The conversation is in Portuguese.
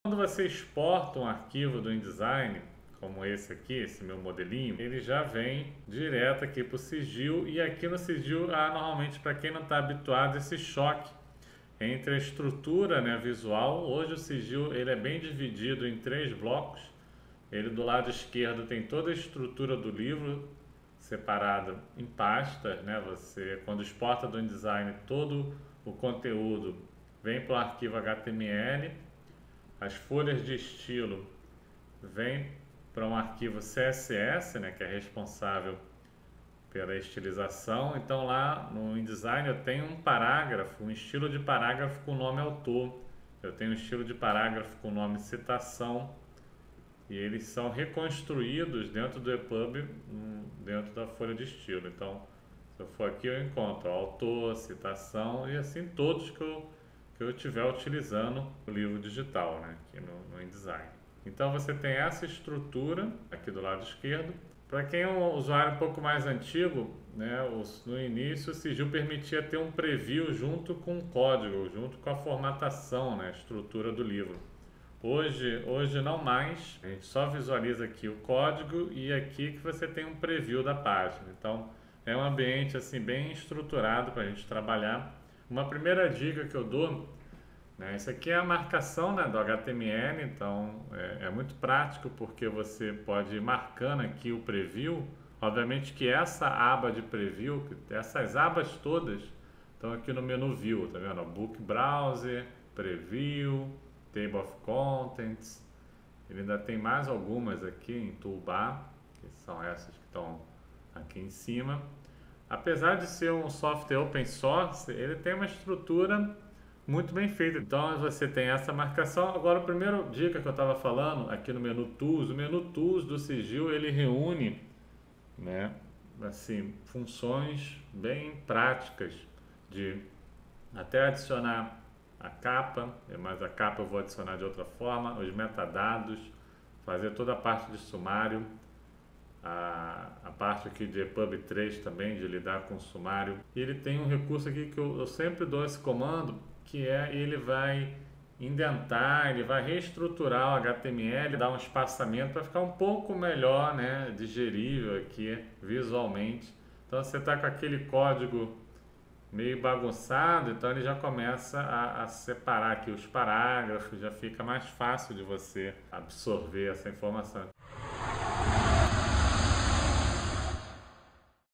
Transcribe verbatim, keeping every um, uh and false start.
Quando você exporta um arquivo do InDesign, como esse aqui, esse meu modelinho, ele já vem direto aqui para o Sigil, e aqui no Sigil há normalmente, para quem não está habituado, esse choque entre a estrutura, né, visual. Hoje o Sigil ele é bem dividido em três blocos. Ele do lado esquerdo tem toda a estrutura do livro separada em pastas, né? Você quando exporta do InDesign, todo o conteúdo vem para o arquivo H T M L, as folhas de estilo vêm para um arquivo C S S, né, que é responsável pela estilização. Então lá no InDesign eu tenho um parágrafo, um estilo de parágrafo com o nome autor, eu tenho um estilo de parágrafo com o nome citação, e eles são reconstruídos dentro do EPUB, dentro da folha de estilo. Então, se eu for aqui, eu encontro autor, citação e assim todos que eu, que eu estiver utilizando o livro digital, né, aqui no, no InDesign. Então, você tem essa estrutura aqui do lado esquerdo. Para quem é um usuário um pouco mais antigo, né, no início o Sigil permitia ter um preview junto com o código, junto com a formatação, né, a estrutura do livro. Hoje, hoje não mais, a gente só visualiza aqui o código e aqui que você tem um preview da página. Então é um ambiente assim bem estruturado para a gente trabalhar. Uma primeira dica que eu dou, né, isso aqui é a marcação, né, do H T M L, então é, é muito prático porque você pode ir marcando aqui o preview. Obviamente que essa aba de preview, essas abas todas estão aqui no menu View, tá vendo? Book Browser, Preview, Table of Contents. Ele ainda tem mais algumas aqui em Toolbar, que são essas que estão aqui em cima. Apesar de ser um software open source, ele tem uma estrutura muito bem feita. Então você tem essa marcação. Agora, a primeira dica que eu estava falando aqui no menu Tools, o menu Tools do Sigil, ele reúne, né, assim, funções bem práticas de até adicionar a capa, mas a capa eu vou adicionar de outra forma, os metadados, fazer toda a parte de sumário, a, a parte aqui de EPUB três também, de lidar com o sumário. E ele tem um recurso aqui que eu, eu sempre dou esse comando, que é ele vai indentar, ele vai reestruturar o H T M L, dar um espaçamento para ficar um pouco melhor, né, digerível aqui visualmente. Então você está com aquele código meio bagunçado, então ele já começa a, a separar aqui os parágrafos, já fica mais fácil de você absorver essa informação.